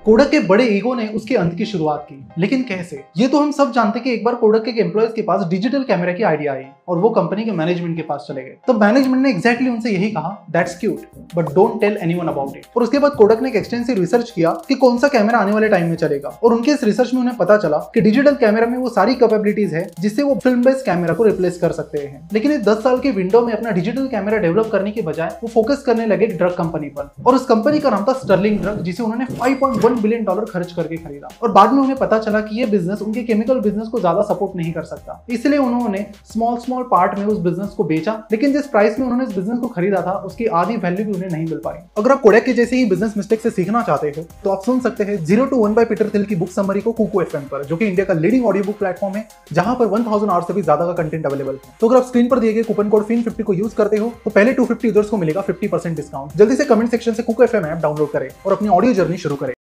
Kodak के बड़े ego ने उसके अंत की शुरुआत की, लेकिन कैसे? ये तो हम सब जानते कि एक बार कोडक के एम्प्लॉयज के पास डिजिटल कैमरा की आइडिया आई और वो कंपनी के मैनेजमेंट के पास चले गए। तब मैनेजमेंट ने एग्जैक्टली उनसे यही कहा, that's cute but don't tell anyone about it. और उसके बाद कोडक ने एक एक्सटेंसिव रिसर्च किया कि कौन सा कैमरा आने वाले टाइम में चलेगा, और उनके इस रिसर्च में उन्हें पता चला कि डिजिटल कैमरा में वो सारी कैपेबिलिटीज है जिससे वो फिल्म बेस्ड कैमरा को रिप्लेस कर सकते हैं। लेकिन इस 10 साल के विंडो में अपना डिजिटल कैमरा डेवलप करने के बजाय वो फोकस करने लगे ड्रग कंपनी पर, और उस कंपनी का नाम था स्टर्लिंग ड्रग, जिसे उन्होंने $5.1 बिलियन खर्च करके खरीदा। और बाद में उन्हें पता चला कि ये बिजनेस उनके केमिकल बिजनेस को ज्यादा सपोर्ट नहीं कर सकता, इसलिए उन्होंने स्मॉल पार्ट में उस बिजनेस को बेचा। लेकिन जिस प्राइस में उन्होंने इस बिजनेस को खरीदा था उसकी आधी वैल्यू भी उन्हें नहीं मिल पाई। अगर आप कोडक के जैसे ही बिजनेस मिस्टेक से सीखना चाहते हो तो आप सुन सकते हैं 0 to 1 बाय पीटर थिल की बुक समरी को कुको एफएम पर, जो कि इंडिया का लीडिंग ऑडियो बुक प्लेटफॉर्म है, जहां पर 1000 आवर्स से भी ज्यादा का कंटेंट अवेलेबल है। तो अगर आप स्क्रीन पर दिए गए कूपन कोड FIN50 को यूज करते हो तो पहले 250 यूजर्स को मिलेगा 50% डिस्काउंट। जल्दी से कमेंट सेक्शन से कुको एफएम ऐप डाउनलोड करें और अपनी ऑडियो जर्नी शुरू करें।